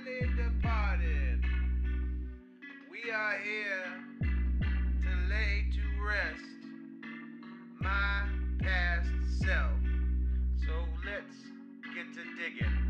dearly departed, we are here to lay to rest my past self. So let's get to digging.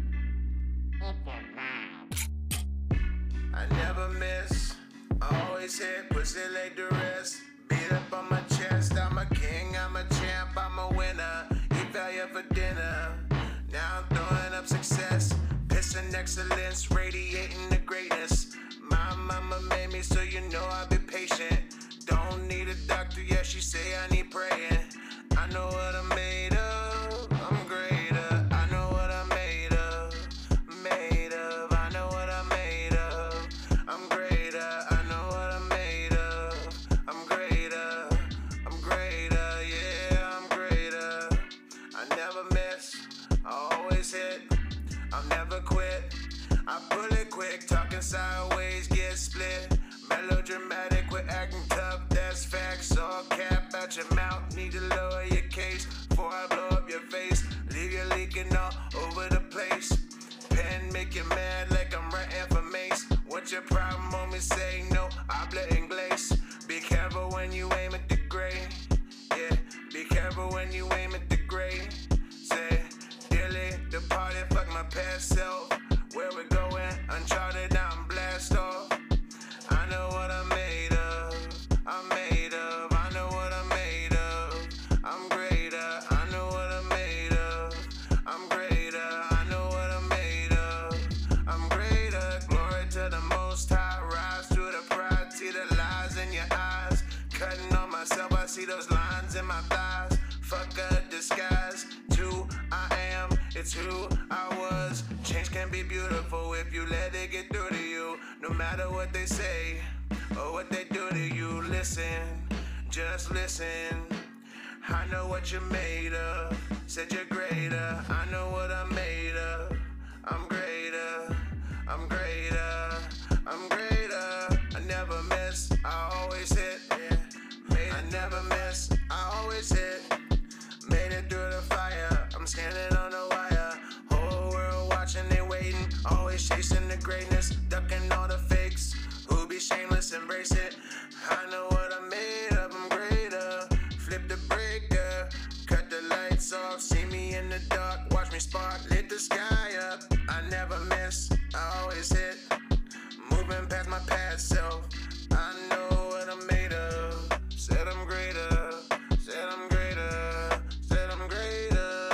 I never miss, I always hit, pussy laid to rest. Beat up on my chest, I'm a king, I'm a champ, I'm a winner. Eat value for dinner. Now I'm throwing up success, pissing excellence, radiating the greatness. My mama made me, so you know I'll be patient. Don't need a doctor, yeah, she say I need praying. I know what I'm made of, I'm greater. I know what I'm made of, made of. I know what I'm made of, I'm greater. I know what I'm made of, I'm greater. I'm greater, yeah, I'm greater. I never miss, I always hit, I'll never quit. I pull it quick, talking sideways, get split. Melodramatic with acting tough, that's facts. All cap out your mouth, need to lower your case before I blow up your face. Leave you leaking all over the place. Pen make you mad like I'm writing for Mace. What's your problem, homie? Say no, habla inglés. Be careful when you aim at the gray. Yeah, be careful when you aim at the gray. Say, dearly departed, fuck my past self. Where we going? Uncharted, now I'm blast off. I know what I'm made of, I'm made of. I know what I'm made of, I'm greater. I know what I'm made of, I'm greater. I know what I'm made of, I'm greater. Glory to the Most High, rise to the pride. See the lies in your eyes, cutting on myself, I see those lines in my thighs. Fuck a disguise, it's who I am, it's who I was. Change can be beautiful if you let it get through to you. No matter what they say or what they do to you, listen, just listen. I know what you're made of, said you're greater. I know what I'm made of, I'm greater, I'm greater, I'm greater. I never miss, I always hit, yeah. I never miss, I always hit. Made it through the fire, I'm standing on the wire. Whole world watching, they waiting, always chasing the greatness, ducking all the fakes. Who be shameless, embrace it. I know what I'm made of, I'm greater. Flip the breaker, cut the lights off. See me in the dark, watch me spark, lit the sky up. I never miss, I always hit. Moving past my past self, I know what I'm made of. Said I'm greater, said I'm greater, said I'm greater.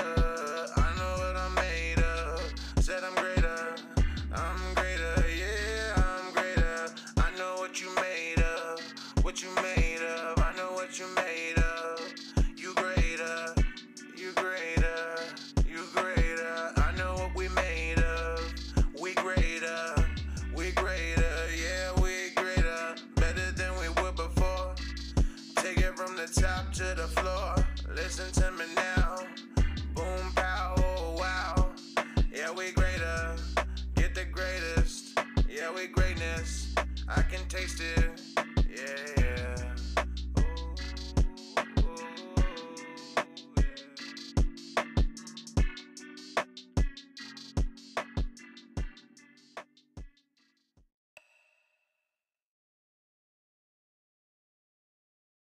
I know what I'm made of, said I'm greater, I'm greater, yeah, I'm greater. I know what you made of, what you made of. I know what you made of, you greater, you greater, you greater. I know what we made of, we greater, we greater, yeah, we greater. Better than we were before. Take it from the top to the floor. Listen to me now. Boom, pow, oh wow. Yeah, we greater. Get the greatest. Yeah, we greatness. I can taste it.